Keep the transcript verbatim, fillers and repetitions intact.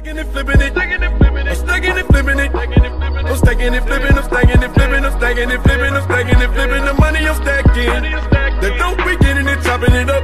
Stacking and flipping it, I'm stacking and flipping it, I'm stacking and flipping, I'm stacking and flipping, I'm stacking and flipping, I'm stacking and flipping the money I'm stacking. The dope we getting it, chopping it up.